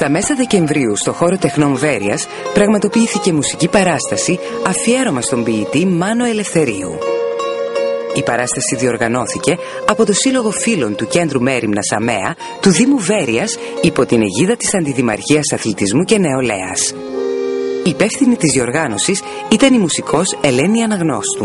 Στα μέσα Δεκεμβρίου στο χώρο Τεχνών Βέρειας πραγματοποιήθηκε μουσική παράσταση αφιέρωμα στον ποιητή Μάνο Ελευθερίου. Η παράσταση διοργανώθηκε από το Σύλλογο Φίλων του Κέντρου Μέριμνας ΑΜΕΑ του Δήμου Βέρειας υπό την αιγίδα της Αντιδημαρχίας Αθλητισμού και Νεολαίας. Η υπεύθυνη της διοργάνωσης ήταν η μουσικός Ελένη Αναγνώστου.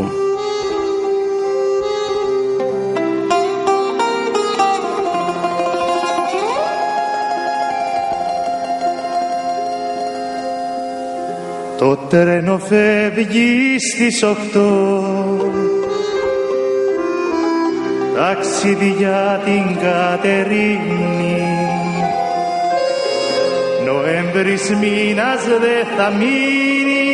Το τρένο φεύγει στις 8, ταξίδι για την Κατερίνη. Νοέμβρης μήνας δε θα μείνει,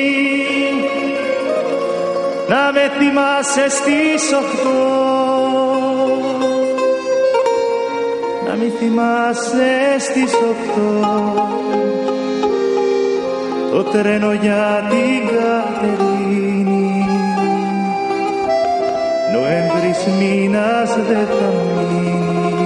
να με θυμάσαι στις 8, να με θυμάσαι στις 8. Το τρένο για την Κατερίνη, Νοέμβρης μήνας δεν θα μείνει.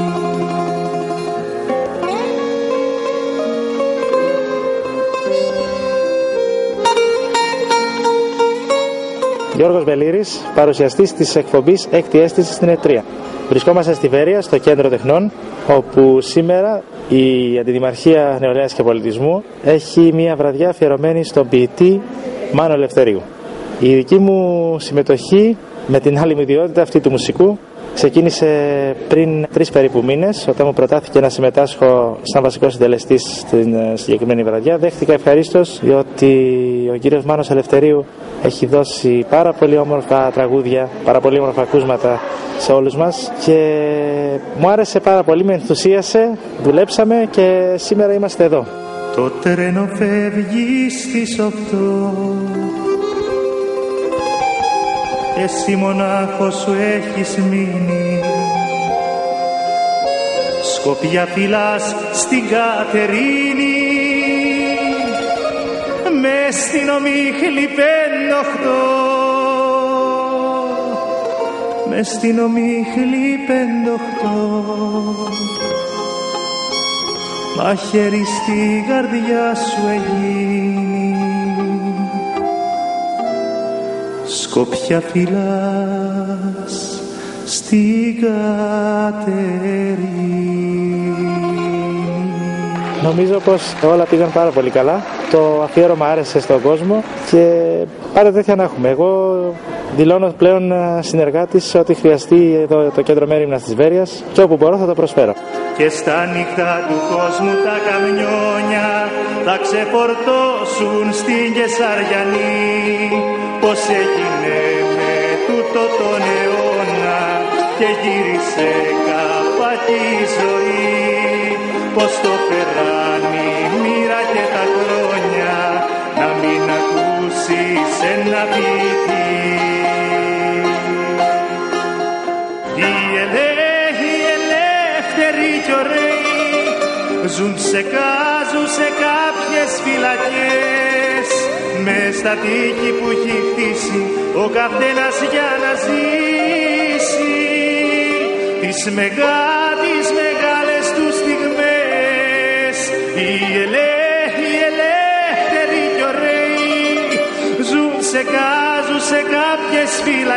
Γιώργος Μπελήρης, παρουσιαστής της εκπομπής Έκτη Αίσθηση στην ΕΤΡΙΑ. Βρισκόμαστε στη Βέρεια, στο Κέντρο Τεχνών, όπου σήμερα η Αντιδημαρχία Νεολαίας και Πολιτισμού έχει μια βραδιά αφιερωμένη στον ποιητή Μάνο Ελευθερίου. Η δική μου συμμετοχή με την άλλη μου ιδιότητα αυτή του μουσικού ξεκίνησε πριν 3 περίπου μήνες, όταν μου προτάθηκε να συμμετάσχω σαν βασικός συντελεστής στην συγκεκριμένη βραδιά. Δέχτηκα ευχαρίστως, διότι ο κύριος Μάνος Ελευθερίου έχει δώσει πάρα πολύ όμορφα τραγούδια, πάρα πολύ όμορφα ακούσματα σε όλους μας και μου άρεσε πάρα πολύ, με ενθουσίασε, δουλέψαμε και σήμερα είμαστε εδώ. Το τρένο φεύγει στις 8, εσύ μονάχος σου έχεις μείνει. Σκοπιά φυλάς στην Κατερίνη, μες στην ομίχλη 5-8, μες στην ομίχλη 5-8. Μαχαίρι στη καρδιά σου εγίνει, σκοπιά φυλάς στην Κατερίνη. Νομίζω πως όλα πήγαν πάρα πολύ καλά. Το αφιέρωμα άρεσε στον κόσμο και πάντα τέτοια να έχουμε. Εγώ δηλώνω πλέον συνεργάτης σε ό,τι χρειαστεί εδώ το Κέντρο Μέριμνας της Βέρειας και όπου μπορώ θα το προσφέρω. Και στα νύχτα του κόσμου τα καμιόνια θα ξεφορτώσουν στην Κεσαριανή. Πως έγινε με τούτο τον αιώνα και γύρισε καπάκι η ζωή. Πως το περάνει η μοίρα και τα χρόνια, να μην ακούσεις ένα ποιητή. Οι ελεύθεροι κι ωραίοι ζουν σε κάποιες φυλακές, μες στα τείχη που έχει χτίσει ο καθένας για να ζήσει τις μεγάλες του στιγμές. Οι ελεύθεροι κι ωραίοι ζουν σε κάποιες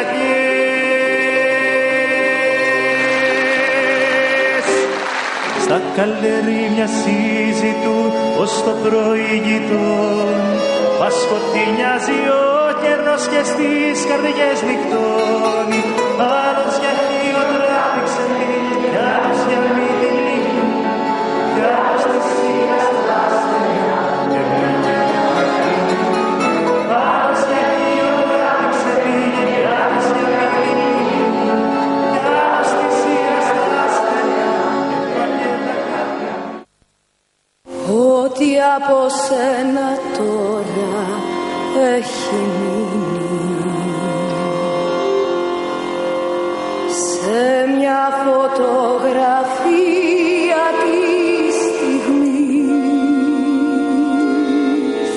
φυλακές. Στα καλερίμια συζητούν ως το προηγητόν, μας φωτεινιάζει ο καιρός και στις καρδιές νυχτώνει. Άλλος για χείο τράβηξε την, κι άλλος για μη την λίγη, κι άλλος τη σίγα στα ασθενιά και μείνει. Άλλος για χείο τράβηξε την, κι άλλος για μη την λίγη, κι άλλος τη σίγα στα ασθενιά και μείνει. Ό,τι από σένα τώρα έχει μείνει σε μια φωτογραφία της στιγμής.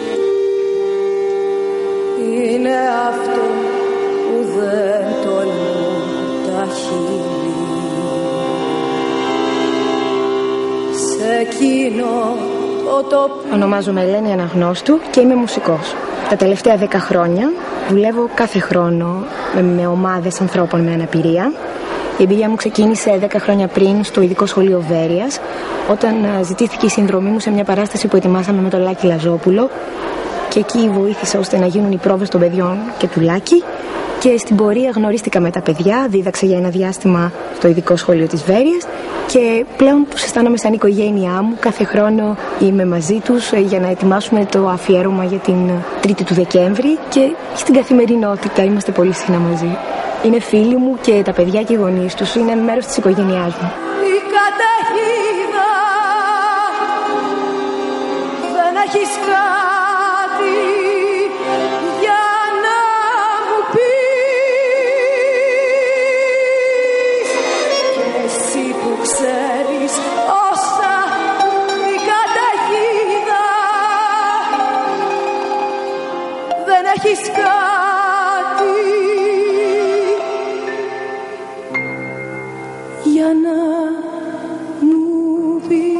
Είναι αυτό που δεν τολμούν τα χείλη σε εκείνο το τοπίο. Ονομάζομαι Ελένη Αναγνώστου και είμαι μουσικός. Τα τελευταία 10 χρόνια δουλεύω κάθε χρόνο με ομάδες ανθρώπων με αναπηρία. Η εμπειρία μου ξεκίνησε 10 χρόνια πριν στο ειδικό σχολείο Βέρειας, όταν ζητήθηκε η συνδρομή μου σε μια παράσταση που ετοιμάσαμε με τον Λάκη Λαζόπουλο, και εκεί βοήθησα ώστε να γίνουν οι πρόβες των παιδιών και του Λάκη, και στην πορεία γνωρίστηκα με τα παιδιά, δίδαξα για ένα διάστημα στο ειδικό σχολείο της Βέρειας και πλέον τους αισθάνομαι σαν οικογένειά μου. Κάθε χρόνο είμαι μαζί τους για να ετοιμάσουμε το αφιέρωμα για την 3η του Δεκέμβρη και στην καθημερινότητα είμαστε πολύ συχνά μαζί. Είναι φίλοι μου και τα παιδιά και οι γονείς τους είναι μέρος της οικογένειάς μου. Η καταιγίδα δεν έχεις κάτι για να μου πεις, και εσύ που ξέρεις όσα η καταιγίδα δεν έχεις κάτι για να μου πεις.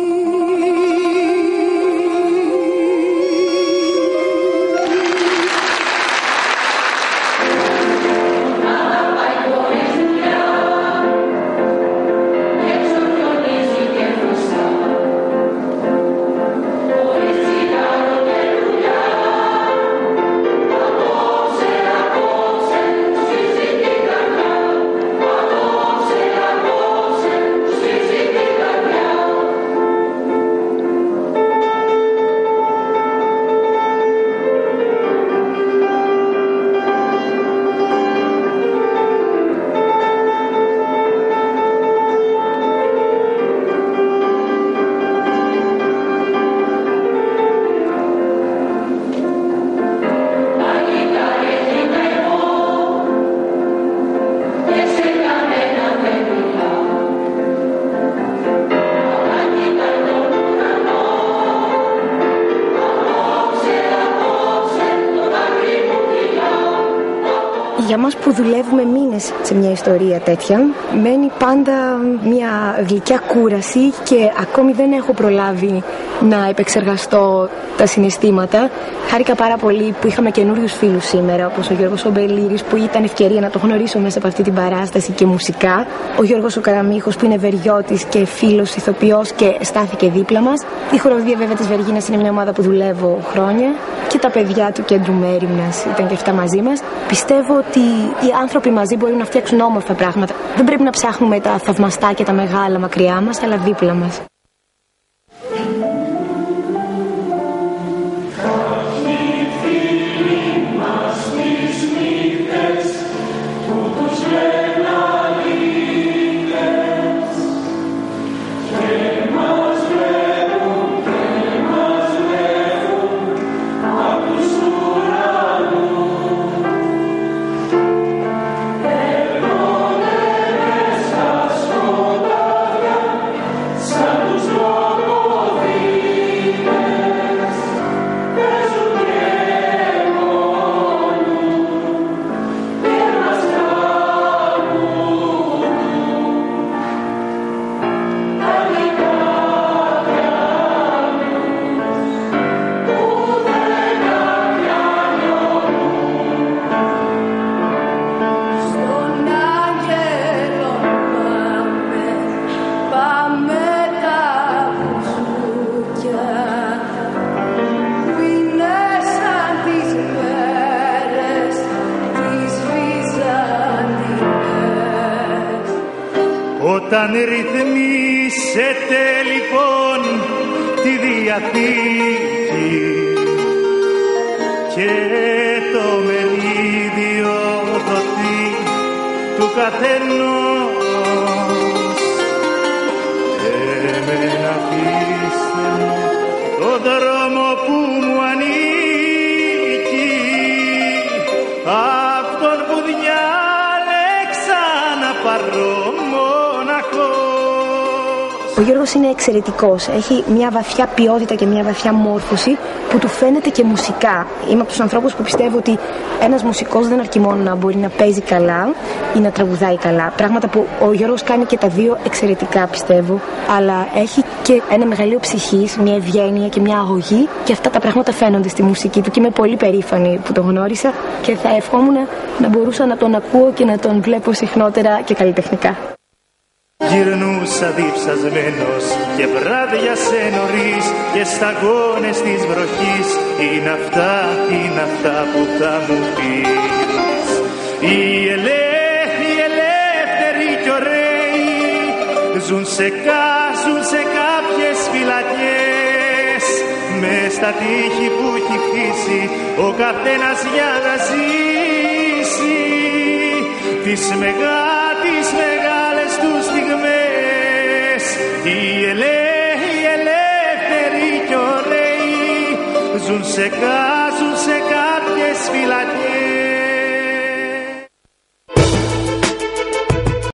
Για μας που δουλεύουμε μήνες σε μια ιστορία τέτοια, μένει πάντα μια γλυκιά κούραση και ακόμη δεν έχω προλάβει να επεξεργαστώ τα συναισθήματα. Χάρηκα πάρα πολύ που είχαμε καινούριους φίλους σήμερα, όπως ο Γιώργος Ομπελήρης, που ήταν ευκαιρία να το γνωρίσω μέσα από αυτή την παράσταση και μουσικά. Ο Γιώργος ο Καραμίχος, που είναι βεριώτης και φίλος ηθοποιός και στάθηκε δίπλα μας. Η χοροδία βέβαια της Βεργίνας είναι μια ομάδα που δουλεύω χρόνια. Και τα παιδιά του κέντρου Μέριμνας ήταν και αυτά μαζί μας. Πιστεύω ότι οι άνθρωποι μαζί μπορούν να φτιάξουν όμορφα πράγματα. Δεν πρέπει να ψάχνουμε τα θαυμαστά και τα μεγάλα μακριά μας, αλλά δίπλα μας. Όταν ρυθμίσετε λοιπόν τη Διαθήκη και το μερίδιο δοθεί του καθενός, εμένα αφήστε μου το δρόμο που μου ανήκει, αυτόν που διάλεξα να πάρω μοναχός. Ο Γιώργος είναι εξαιρετικός. Έχει μια βαθιά ποιότητα και μια βαθιά μόρφωση που του φαίνεται και μουσικά. Είμαι από τους ανθρώπους που πιστεύω ότι ένας μουσικός δεν αρκεί μόνο να μπορεί να παίζει καλά ή να τραγουδάει καλά. Πράγματα που ο Γιώργος κάνει και τα δύο εξαιρετικά, πιστεύω. Αλλά έχει και ένα μεγαλείο ψυχής, μια ευγένεια και μια αγωγή, και αυτά τα πράγματα φαίνονται στη μουσική του και είμαι πολύ περήφανη που τον γνώρισα και θα ευχόμουν να μπορούσα να τον ακούω και να τον βλέπω συχνότερα και καλλιτεχνικά. Γυρνούσα διψασμένος και βράδια σε νωρίς και σταγόνες της βροχής. Είναι αυτά που θα μου πεις. Οι ελεύθεροι κι ωραίοι ζουν σε κάποιες φυλακές, μες στα τείχη που έχει χτίσει ο καθένας για να ζήσει τις μεγάλες τους στιγμές. Οι ελεύθεροι κι ωραίοι ζουν σε κάποιες φυλακές,